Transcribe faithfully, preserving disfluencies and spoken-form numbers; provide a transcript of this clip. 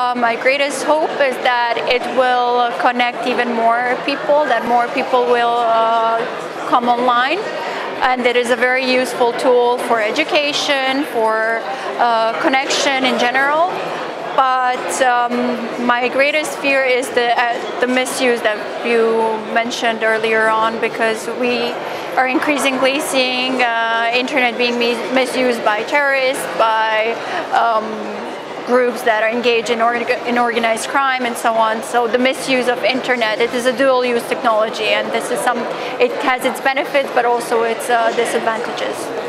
Uh, my greatest hope is that it will connect even more people, that more people will uh, come online. And it is a very useful tool for education, for uh, connection in general. But um, my greatest fear is the, uh, the misuse that you mentioned earlier on, because we are increasingly seeing uh, internet being misused by terrorists, by um, groups that are engaged in, org in organized crime and so on. So the misuse of internet, it is a dual-use technology, and this is some, it has its benefits but also its uh, disadvantages.